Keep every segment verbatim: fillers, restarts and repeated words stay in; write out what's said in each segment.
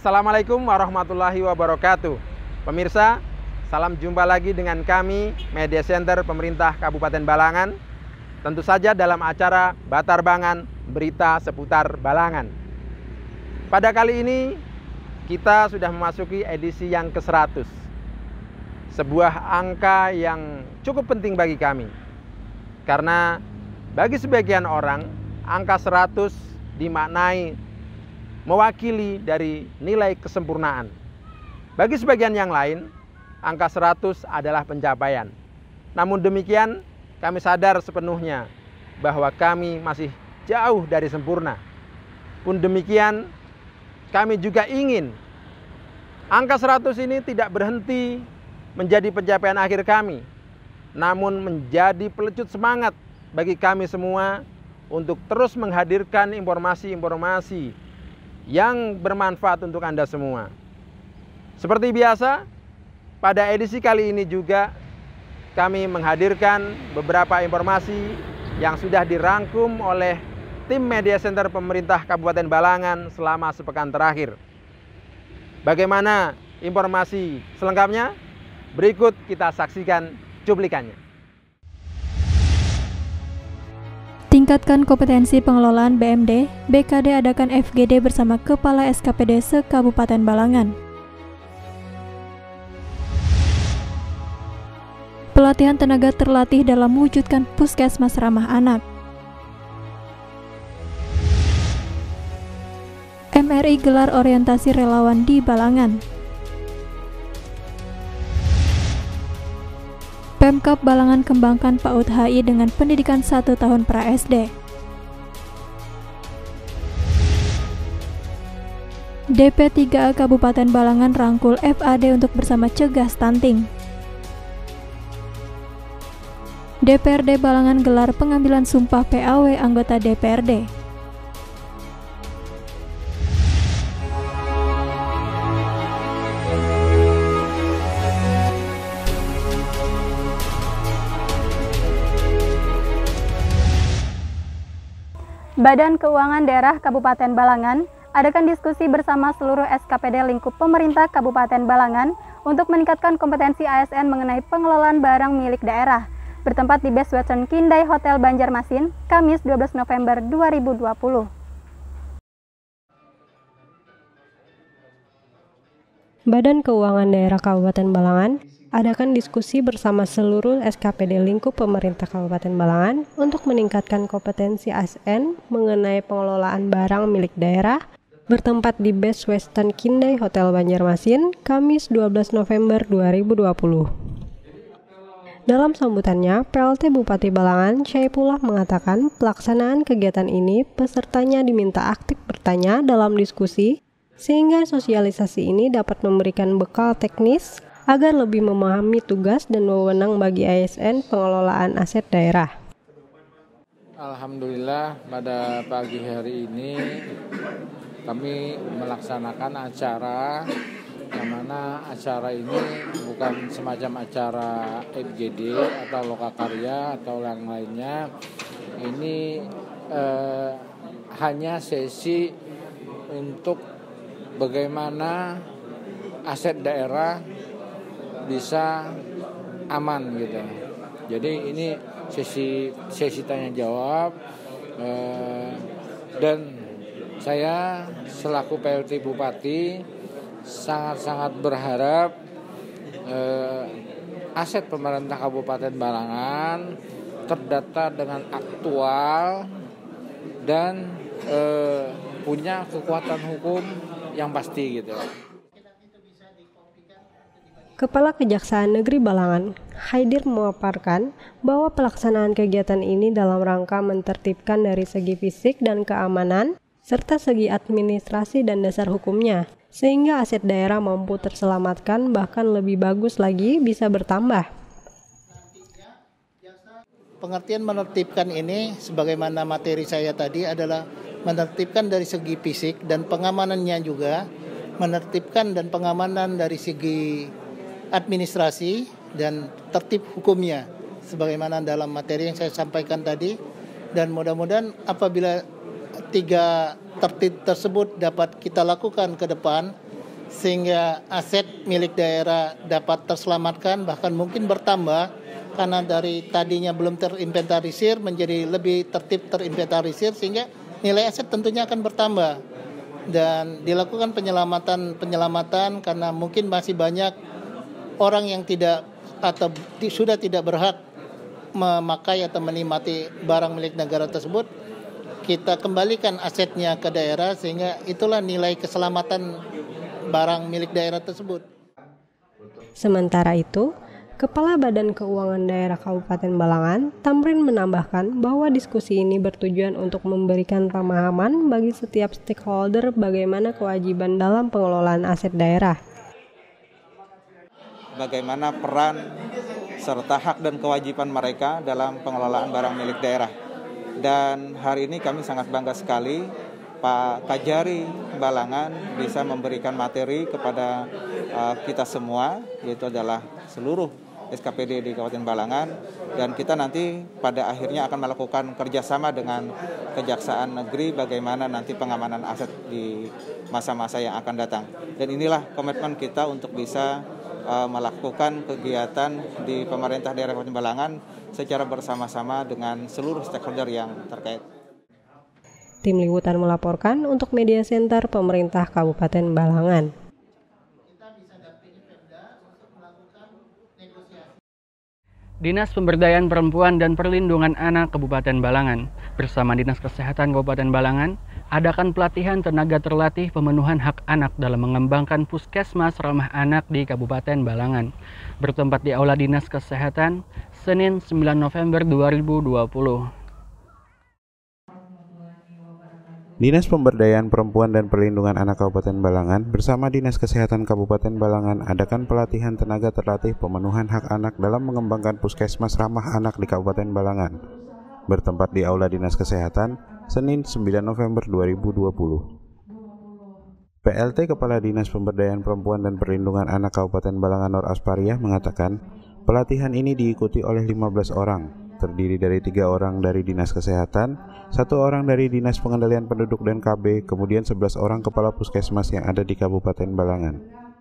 Assalamualaikum warahmatullahi wabarakatuh. Pemirsa, salam jumpa lagi dengan kami, Media Center Pemerintah Kabupaten Balangan. Tentu saja dalam acara Batarbangan, berita seputar Balangan. Pada kali ini, kita sudah memasuki edisi yang ke seratus. Sebuah angka yang cukup penting bagi kami. Karena bagi sebagian orang, angka seratus dimaknai mewakili dari nilai kesempurnaan. Bagi sebagian yang lain, angka seratus adalah pencapaian. Namun demikian, kami sadar sepenuhnya bahwa kami masih jauh dari sempurna. Pun demikian, kami juga ingin angka seratus ini tidak berhenti menjadi pencapaian akhir kami, namun menjadi pelecut semangat bagi kami semua untuk terus menghadirkan informasi-informasi yang bermanfaat untuk Anda semua. Seperti biasa, pada edisi kali ini juga kami menghadirkan beberapa informasi yang sudah dirangkum oleh tim Media Center Pemerintah Kabupaten Balangan selama sepekan terakhir. Bagaimana informasi selengkapnya? Berikut kita saksikan cuplikannya. Tingkatkan kompetensi pengelolaan B M D, B K D adakan F G D bersama Kepala S K P D se-Kabupaten Balangan. Pelatihan tenaga terlatih dalam mewujudkan puskesmas ramah anak. M R I gelar orientasi relawan di Balangan. Pemkab Balangan kembangkan PAUD H I dengan pendidikan satu tahun pra S D. D P tiga A Kabupaten Balangan rangkul F A D untuk bersama cegah stunting. D P R D Balangan gelar pengambilan sumpah P A W anggota D P R D. Badan Keuangan Daerah Kabupaten Balangan adakan diskusi bersama seluruh S K P D lingkup pemerintah Kabupaten Balangan untuk meningkatkan kompetensi A S N mengenai pengelolaan barang milik daerah, bertempat di Best Western Kindai Hotel Banjarmasin, Kamis dua belas November dua ribu dua puluh. Badan Keuangan Daerah Kabupaten Balangan adakan diskusi bersama seluruh S K P D lingkup pemerintah Kabupaten Balangan untuk meningkatkan kompetensi A S N mengenai pengelolaan barang milik daerah, bertempat di Best Western Kindai Hotel Banjarmasin, Kamis dua belas November dua ribu dua puluh. Dalam sambutannya, P L T Bupati Balangan, Syaifullah mengatakan pelaksanaan kegiatan ini pesertanya diminta aktif bertanya dalam diskusi, sehingga sosialisasi ini dapat memberikan bekal teknis agar lebih memahami tugas dan wewenang bagi A S N pengelolaan aset daerah. Alhamdulillah pada pagi hari ini kami melaksanakan acara yang mana acara ini bukan semacam acara F G D atau lokakarya atau yang lainnya. Ini eh, hanya sesi untuk bagaimana aset daerah bisa aman gitu. Jadi ini sesi sesi tanya jawab eh, dan saya selaku P L T Bupati sangat-sangat berharap eh, aset pemerintah Kabupaten Balangan terdata dengan aktual dan eh, punya kekuatan hukum yang pasti gitu. Kepala Kejaksaan Negeri Balangan, Haidir memaparkan bahwa pelaksanaan kegiatan ini dalam rangka mentertibkan dari segi fisik dan keamanan, serta segi administrasi dan dasar hukumnya, sehingga aset daerah mampu terselamatkan bahkan lebih bagus lagi bisa bertambah. Pengertian menertibkan ini sebagaimana materi saya tadi adalah menertibkan dari segi fisik dan pengamanannya juga, menertibkan dan pengamanan dari segi administrasi dan tertib hukumnya sebagaimana dalam materi yang saya sampaikan tadi, dan mudah-mudahan apabila tiga tertib tersebut dapat kita lakukan ke depan, sehingga aset milik daerah dapat terselamatkan, bahkan mungkin bertambah karena dari tadinya belum terinventarisir menjadi lebih tertib terinventarisir, sehingga nilai aset tentunya akan bertambah. Dan dilakukan penyelamatan penyelamatan karena mungkin masih banyak orang yang tidak atau sudah tidak berhak memakai atau menikmati barang milik negara tersebut. Kita kembalikan asetnya ke daerah, sehingga itulah nilai keselamatan barang milik daerah tersebut. Sementara itu, Kepala Badan Keuangan Daerah Kabupaten Balangan, Tamrin, menambahkan bahwa diskusi ini bertujuan untuk memberikan pemahaman bagi setiap stakeholder bagaimana kewajiban dalam pengelolaan aset daerah. Bagaimana peran serta hak dan kewajiban mereka dalam pengelolaan barang milik daerah. Dan hari ini kami sangat bangga sekali Pak Kajari Balangan bisa memberikan materi kepada uh, kita semua, yaitu adalah seluruh S K P D di Kabupaten Balangan, dan kita nanti pada akhirnya akan melakukan kerjasama dengan Kejaksaan Negeri bagaimana nanti pengamanan aset di masa-masa yang akan datang. Dan inilah komitmen kita untuk bisa uh, melakukan kegiatan di pemerintah daerah Kabupaten Balangan secara bersama-sama dengan seluruh stakeholder yang terkait. Tim Liputan melaporkan untuk Media Center Pemerintah Kabupaten Balangan. Dinas Pemberdayaan Perempuan dan Perlindungan Anak Kabupaten Balangan bersama Dinas Kesehatan Kabupaten Balangan adakan pelatihan tenaga terlatih pemenuhan hak anak dalam mengembangkan puskesmas ramah anak di Kabupaten Balangan, bertempat di Aula Dinas Kesehatan Senin sembilan November dua ribu dua puluh. Dinas Pemberdayaan Perempuan dan Perlindungan Anak Kabupaten Balangan bersama Dinas Kesehatan Kabupaten Balangan adakan pelatihan tenaga terlatih pemenuhan hak anak dalam mengembangkan puskesmas ramah anak di Kabupaten Balangan, bertempat di Aula Dinas Kesehatan Senin sembilan November dua ribu dua puluh. P L T Kepala Dinas Pemberdayaan Perempuan dan Perlindungan Anak Kabupaten Balangan Nur Aspariah mengatakan pelatihan ini diikuti oleh lima belas orang, terdiri dari tiga orang dari Dinas Kesehatan, satu orang dari Dinas Pengendalian Penduduk dan K B, kemudian sebelas orang kepala puskesmas yang ada di Kabupaten Balangan.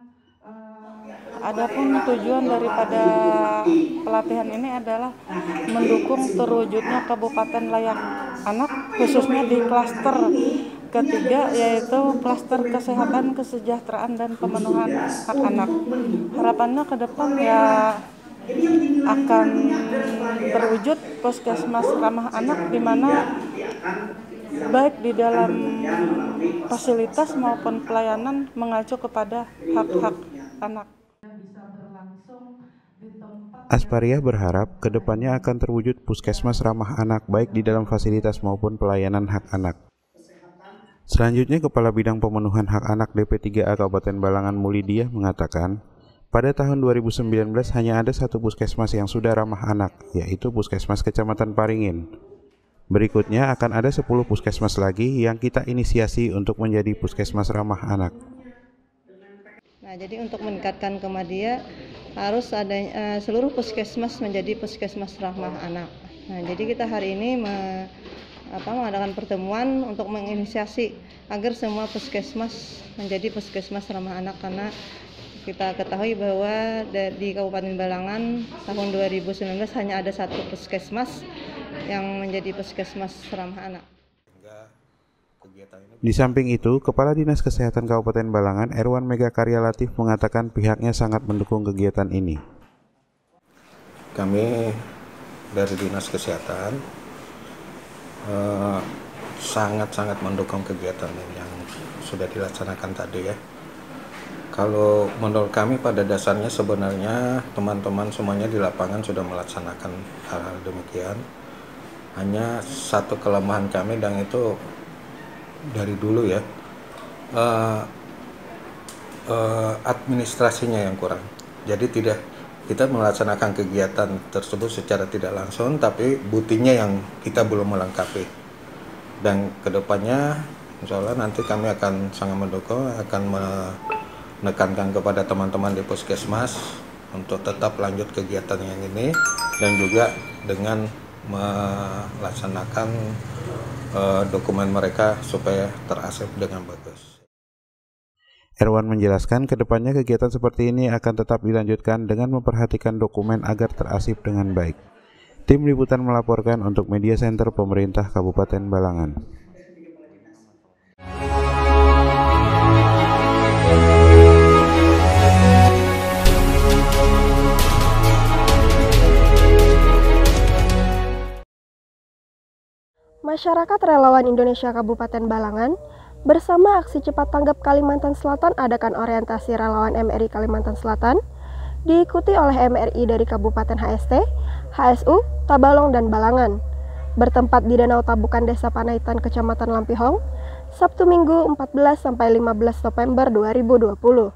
Adapun tujuan daripada pelatihan ini adalah mendukung terwujudnya Kabupaten Layak Anak, khususnya di klaster ketiga, yaitu klaster kesehatan, kesejahteraan, dan pemenuhan hak anak. Harapannya ke depan ya akan terwujud puskesmas ramah anak, di mana baik di dalam fasilitas maupun pelayanan mengacu kepada hak-hak anak. Aspariah berharap kedepannya akan terwujud puskesmas ramah anak baik di dalam fasilitas maupun pelayanan hak anak. Selanjutnya, Kepala Bidang Pemenuhan Hak Anak D P tiga A Kabupaten Balangan Mulidiah mengatakan, pada tahun dua ribu sembilan belas hanya ada satu puskesmas yang sudah ramah anak, yaitu Puskesmas Kecamatan Paringin. Berikutnya akan ada sepuluh puskesmas lagi yang kita inisiasi untuk menjadi puskesmas ramah anak. Nah, jadi untuk meningkatkan kemudian harus ada uh, seluruh puskesmas menjadi puskesmas ramah anak. Nah, jadi kita hari ini me, apa, mengadakan pertemuan untuk menginisiasi agar semua puskesmas menjadi puskesmas ramah anak, karena kita ketahui bahwa di Kabupaten Balangan tahun dua ribu sembilan belas hanya ada satu puskesmas yang menjadi puskesmas ramah anak. Di samping itu, Kepala Dinas Kesehatan Kabupaten Balangan Erwan Mega Karya Latif mengatakan pihaknya sangat mendukung kegiatan ini. Kami dari Dinas Kesehatan eh, sangat-sangat mendukung kegiatan yang sudah dilaksanakan tadi ya. Kalau menurut kami pada dasarnya sebenarnya teman-teman semuanya di lapangan sudah melaksanakan hal-hal demikian. Hanya satu kelemahan kami, dan itu dari dulu ya, uh, uh, administrasinya yang kurang. Jadi tidak kita melaksanakan kegiatan tersebut secara tidak langsung, tapi buktinya yang kita belum melengkapi. Dan kedepannya insya Allah nanti kami akan sangat mendukung, akan menekankan kepada teman-teman di puskesmas untuk tetap lanjut kegiatan yang ini, dan juga dengan melaksanakan uh, dokumen mereka supaya terasep dengan bagus. Erwan menjelaskan kedepannya kegiatan seperti ini akan tetap dilanjutkan dengan memperhatikan dokumen agar terarsip dengan baik. Tim Liputan melaporkan untuk Media Center Pemerintah Kabupaten Balangan. Masyarakat Relawan Indonesia Kabupaten Balangan bersama Aksi Cepat Tanggap Kalimantan Selatan adakan orientasi relawan M R I Kalimantan Selatan, diikuti oleh M R I dari Kabupaten H S T, H S U, Tabalong, dan Balangan, bertempat di Danau Tabukan Desa Panaitan, Kecamatan Lampihong, Sabtu Minggu empat belas sampai lima belas November dua ribu dua puluh.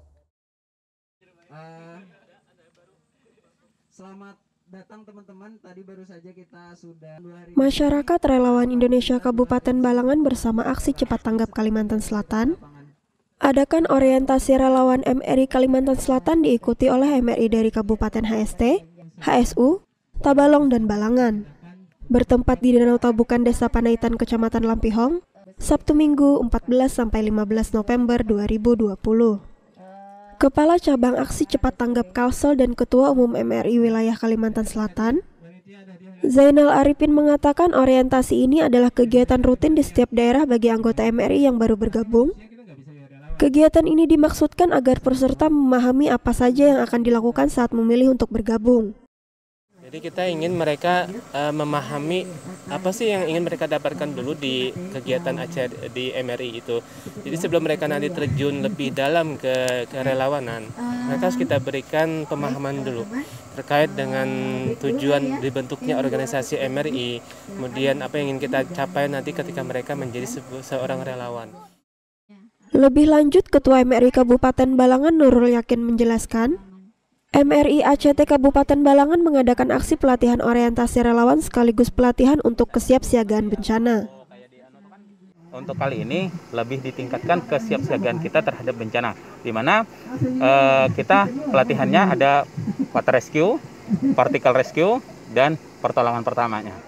Uh, selamat datang teman-teman, tadi baru saja kita sudah Masyarakat Relawan Indonesia Kabupaten Balangan bersama Aksi Cepat Tanggap Kalimantan Selatan adakan orientasi relawan M R I Kalimantan Selatan diikuti oleh M R I dari Kabupaten H S T, H S U, Tabalong, dan Balangan, bertempat di Danau Tabukan Desa Panaitan, Kecamatan Lampihong, Sabtu Minggu empat belas sampai lima belas November dua ribu dua puluh. Kepala Cabang Aksi Cepat Tanggap Kalsel dan Ketua Umum M R I Wilayah Kalimantan Selatan, Zainal Arifin, mengatakan orientasi ini adalah kegiatan rutin di setiap daerah bagi anggota M R I yang baru bergabung. Kegiatan ini dimaksudkan agar peserta memahami apa saja yang akan dilakukan saat memilih untuk bergabung. Jadi kita ingin mereka uh, memahami apa sih yang ingin mereka dapatkan dulu di kegiatan acara di M R I itu. Jadi sebelum mereka nanti terjun lebih dalam ke kerelawanan, mereka harus kita berikan pemahaman dulu terkait dengan tujuan dibentuknya organisasi M R I, kemudian apa yang ingin kita capai nanti ketika mereka menjadi se seorang relawan. Lebih lanjut, Ketua M R I Kabupaten Balangan Nurul Yakin menjelaskan, M R I A C T Kabupaten Balangan mengadakan aksi pelatihan orientasi relawan sekaligus pelatihan untuk kesiapsiagaan bencana. Untuk kali ini lebih ditingkatkan kesiapsiagaan kita terhadap bencana, di mana eh, kita pelatihannya ada water rescue, particle rescue, dan pertolongan pertamanya.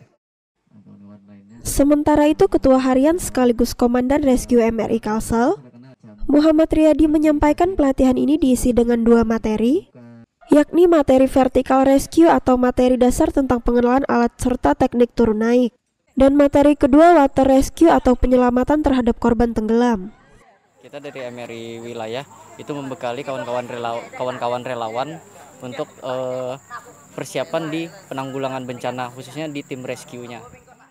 Sementara itu, Ketua Harian sekaligus Komandan Rescue M R I Kalsel, Muhammad Riyadi, menyampaikan pelatihan ini diisi dengan dua materi, yakni materi vertical rescue atau materi dasar tentang pengenalan alat serta teknik turun naik, dan materi kedua water rescue atau penyelamatan terhadap korban tenggelam. Kita dari M R I wilayah itu membekali kawan-kawan relawan, kawan-kawan relawan untuk uh, persiapan di penanggulangan bencana, khususnya di tim rescue-nya.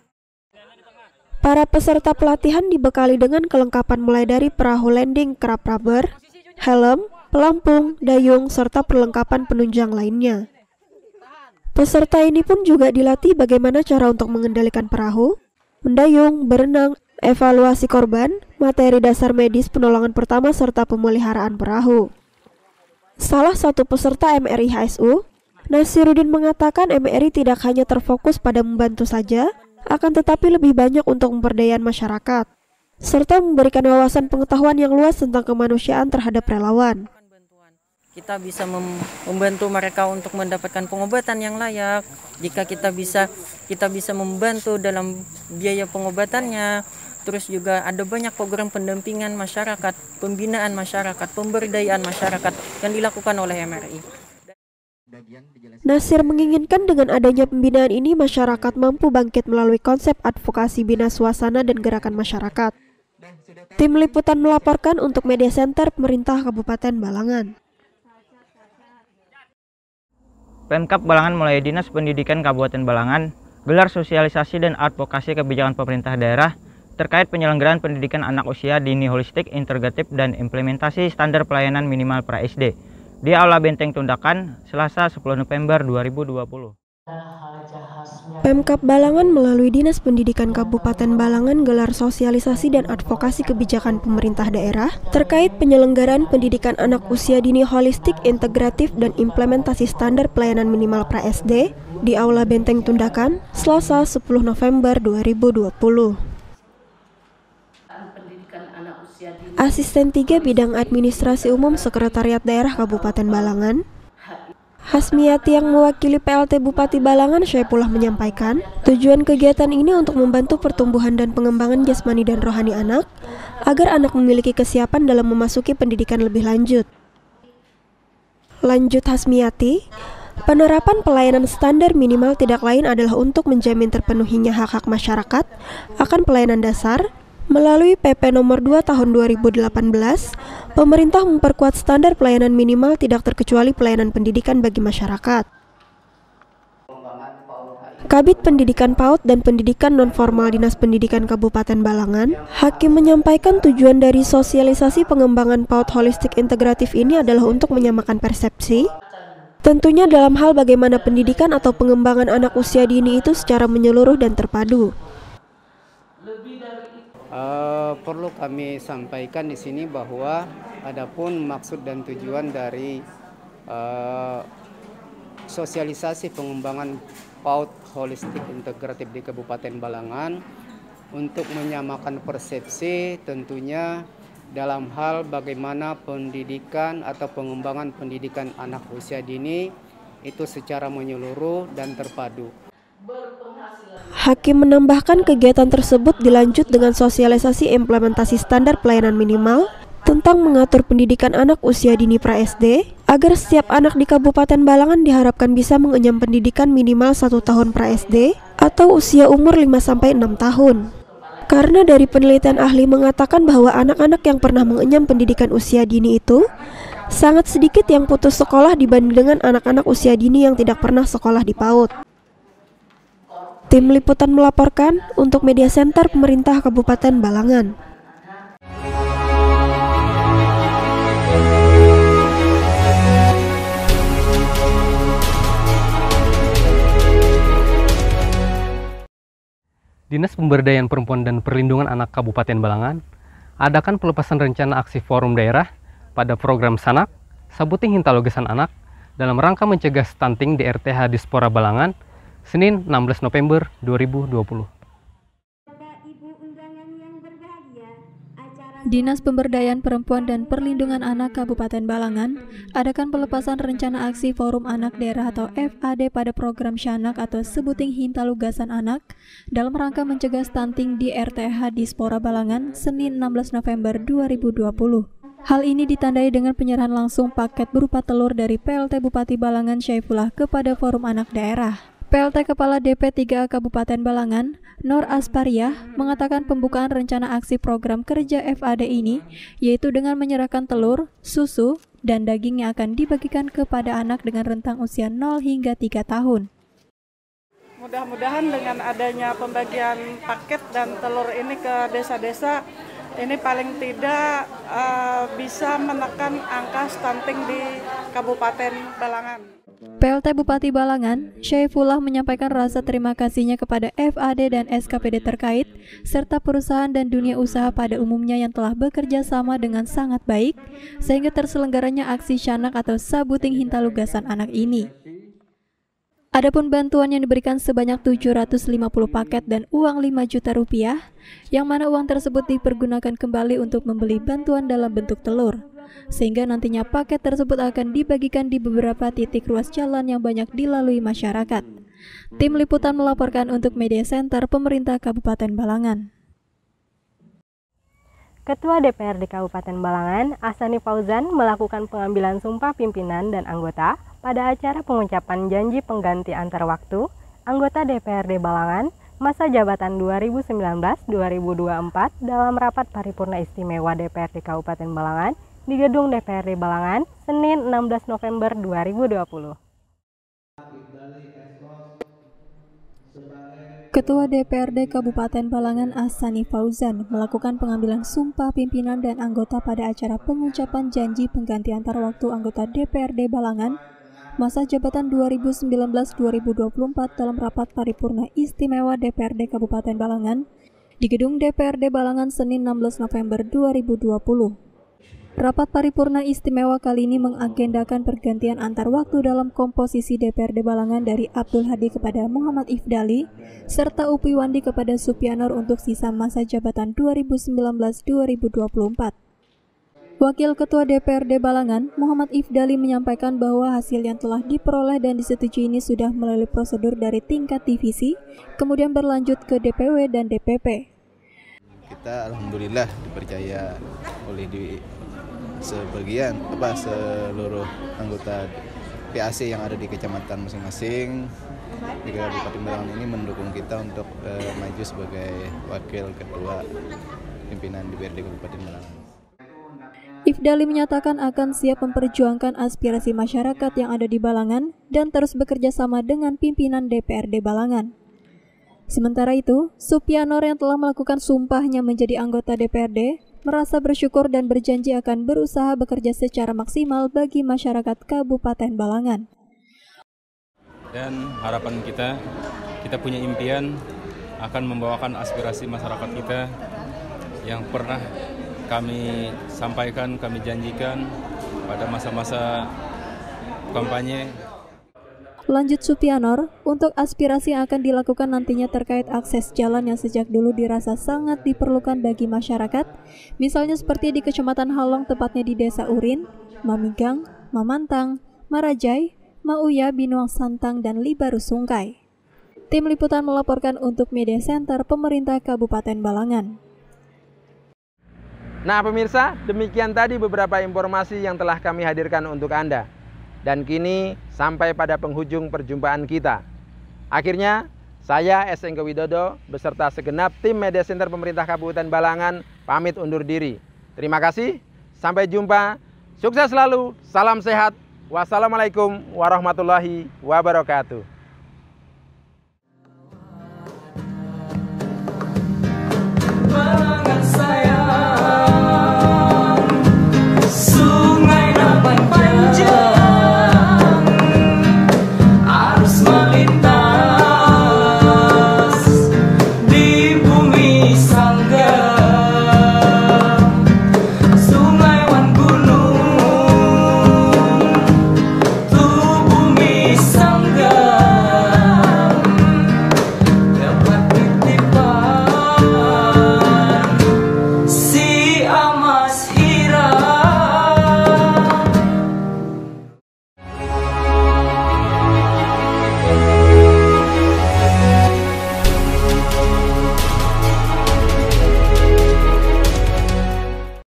Para peserta pelatihan dibekali dengan kelengkapan mulai dari perahu landing kerap rubber, helm, pelampung, dayung, serta perlengkapan penunjang lainnya. Peserta ini pun juga dilatih bagaimana cara untuk mengendalikan perahu, mendayung, berenang, evaluasi korban, materi dasar medis, penolongan pertama, serta pemeliharaan perahu. Salah satu peserta M R I H S U, Nasiruddin, mengatakan M R I tidak hanya terfokus pada membantu saja, akan tetapi lebih banyak untuk pemberdayaan masyarakat, serta memberikan wawasan pengetahuan yang luas tentang kemanusiaan terhadap relawan. Kita bisa mem membantu mereka untuk mendapatkan pengobatan yang layak. Jika kita bisa kita bisa membantu dalam biaya pengobatannya. Terus juga ada banyak program pendampingan masyarakat, pembinaan masyarakat, pemberdayaan masyarakat yang dilakukan oleh M R I. Nasir menginginkan dengan adanya pembinaan ini masyarakat mampu bangkit melalui konsep advokasi bina suasana dan gerakan masyarakat. Tim Liputan melaporkan untuk Media Center Pemerintah Kabupaten Balangan. Pemkab Balangan melalui Dinas Pendidikan Kabupaten Balangan gelar sosialisasi dan advokasi kebijakan pemerintah daerah terkait penyelenggaraan pendidikan anak usia dini holistik, integratif, dan implementasi standar pelayanan minimal pra S D di Aula Benteng Tundakan, Selasa sepuluh November dua ribu dua puluh. Pemkab Balangan melalui Dinas Pendidikan Kabupaten Balangan gelar sosialisasi dan advokasi kebijakan pemerintah daerah terkait penyelenggaraan pendidikan anak usia dini holistik, integratif, dan implementasi standar pelayanan minimal pra S D di Aula Benteng Tundakan, Selasa sepuluh November dua ribu dua puluh. Asisten tiga Bidang Administrasi Umum Sekretariat Daerah Kabupaten Balangan, Hasmiati yang mewakili P L T Bupati Balangan Syaifullah menyampaikan, tujuan kegiatan ini untuk membantu pertumbuhan dan pengembangan jasmani dan rohani anak, agar anak memiliki kesiapan dalam memasuki pendidikan lebih lanjut. Lanjut Hasmiati, penerapan pelayanan standar minimal tidak lain adalah untuk menjamin terpenuhinya hak-hak masyarakat akan pelayanan dasar. Melalui P P nomor dua tahun dua ribu delapan belas, pemerintah memperkuat standar pelayanan minimal tidak terkecuali pelayanan pendidikan bagi masyarakat. Kabid Pendidikan PAUD dan Pendidikan Nonformal Dinas Pendidikan Kabupaten Balangan, Hakim menyampaikan tujuan dari sosialisasi pengembangan PAUD holistik integratif ini adalah untuk menyamakan persepsi, tentunya dalam hal bagaimana pendidikan atau pengembangan anak usia dini itu secara menyeluruh dan terpadu. Uh, perlu kami sampaikan di sini bahwa adapun maksud dan tujuan dari uh, sosialisasi pengembangan PAUD holistik integratif di Kabupaten Balangan untuk menyamakan persepsi tentunya dalam hal bagaimana pendidikan atau pengembangan pendidikan anak usia dini itu secara menyeluruh dan terpadu. Hakim menambahkan kegiatan tersebut dilanjut dengan sosialisasi implementasi standar pelayanan minimal tentang mengatur pendidikan anak usia dini pra-S D agar setiap anak di Kabupaten Balangan diharapkan bisa mengenyam pendidikan minimal satu tahun pra-S D atau usia umur lima sampai enam tahun. Karena dari penelitian ahli mengatakan bahwa anak-anak yang pernah mengenyam pendidikan usia dini itu sangat sedikit yang putus sekolah dibanding dengan anak-anak usia dini yang tidak pernah sekolah di PAUD. Tim Liputan melaporkan untuk Media Center Pemerintah Kabupaten Balangan. Dinas Pemberdayaan Perempuan dan Perlindungan Anak Kabupaten Balangan adakan pelepasan rencana aksi forum daerah pada program Sanak, Sabuting Hintalogesan Anak dalam rangka mencegah stunting di R T H Dispora Balangan, Senin enam belas November dua ribu dua puluh. Dinas Pemberdayaan Perempuan dan Perlindungan Anak Kabupaten Balangan adakan pelepasan rencana aksi Forum Anak Daerah atau F A D pada program Sanak atau Sebuting Hintalugasan Anak dalam rangka mencegah stunting di R T H Dispora Balangan, Senin enam belas November dua ribu dua puluh. Hal ini ditandai dengan penyerahan langsung paket berupa telur dari P L T Bupati Balangan Syaifullah kepada Forum Anak Daerah. P L T Kepala D P tiga Kabupaten Balangan, Nur Aspariah, mengatakan pembukaan rencana aksi program kerja F A D ini yaitu dengan menyerahkan telur, susu, dan daging yang akan dibagikan kepada anak dengan rentang usia nol hingga tiga tahun. Mudah-mudahan dengan adanya pembagian paket dan telur ini ke desa-desa, ini paling tidak uh, bisa menekan angka stunting di Kabupaten Balangan. P L T Bupati Balangan, Syaifullah menyampaikan rasa terima kasihnya kepada F A D dan S K P D terkait, serta perusahaan dan dunia usaha pada umumnya yang telah bekerja sama dengan sangat baik, sehingga terselenggaranya aksi Sanak atau Sabuting Hintalugasan Anak ini. Adapun bantuan yang diberikan sebanyak tujuh ratus lima puluh paket dan uang lima juta rupiah, yang mana uang tersebut dipergunakan kembali untuk membeli bantuan dalam bentuk telur, sehingga nantinya paket tersebut akan dibagikan di beberapa titik ruas jalan yang banyak dilalui masyarakat. Tim Liputan melaporkan untuk Media Center Pemerintah Kabupaten Balangan. Ketua D P R D Kabupaten Balangan, Asani Fauzan, melakukan pengambilan sumpah pimpinan dan anggota pada acara pengucapan janji pengganti antar waktu anggota D P R D Balangan masa jabatan dua ribu sembilan belas sampai dua ribu dua puluh empat dalam rapat paripurna istimewa D P R D Kabupaten Balangan di Gedung D P R D Balangan, Senin enam belas November dua ribu dua puluh. Ketua D P R D Kabupaten Balangan Asani Fauzan melakukan pengambilan sumpah pimpinan dan anggota pada acara pengucapan janji pengganti antar waktu anggota D P R D Balangan masa jabatan dua ribu sembilan belas sampai dua ribu dua puluh empat dalam rapat paripurna istimewa D P R D Kabupaten Balangan di Gedung D P R D Balangan Senin enam belas November dua ribu dua puluh. Rapat paripurna istimewa kali ini mengagendakan pergantian antar waktu dalam komposisi D P R D Balangan dari Abdul Hadi kepada Muhammad Ifdali, serta Upi Wandi kepada Supianur untuk sisa masa jabatan dua ribu sembilan belas sampai dua ribu dua puluh empat. Wakil Ketua D P R D Balangan, Muhammad Ifdali menyampaikan bahwa hasil yang telah diperoleh dan disetujui ini sudah melalui prosedur dari tingkat divisi, kemudian berlanjut ke D P W dan D P P. Kita alhamdulillah dipercaya oleh di sebagian apa seluruh anggota P A C yang ada di kecamatan masing-masing di Kabupaten Balangan ini mendukung kita untuk eh, maju sebagai wakil ketua pimpinan D P R D Kabupaten Balangan. Ifdali menyatakan akan siap memperjuangkan aspirasi masyarakat yang ada di Balangan dan terus bekerja sama dengan pimpinan D P R D Balangan. Sementara itu, Supianor yang telah melakukan sumpahnya menjadi anggota D P R D merasa bersyukur dan berjanji akan berusaha bekerja secara maksimal bagi masyarakat Kabupaten Balangan. Dan harapan kita, kita punya impian akan membawakan aspirasi masyarakat kita yang pernah kami sampaikan, kami janjikan pada masa-masa kampanye. Lanjut Supianor, untuk aspirasi yang akan dilakukan nantinya terkait akses jalan yang sejak dulu dirasa sangat diperlukan bagi masyarakat, misalnya seperti di Kecamatan Halong tepatnya di Desa Urin, Mamigang, Mamantang, Marajai, Mauya, Binuang Santang, dan Libaru Sungkai. Tim Liputan melaporkan untuk Media Center Pemerintah Kabupaten Balangan. Nah pemirsa, demikian tadi beberapa informasi yang telah kami hadirkan untuk Anda. Dan kini sampai pada penghujung perjumpaan kita. Akhirnya, saya S. Engke Widodo beserta segenap tim Media Center Pemerintah Kabupaten Balangan pamit undur diri. Terima kasih, sampai jumpa, sukses selalu, salam sehat, wassalamualaikum warahmatullahi wabarakatuh.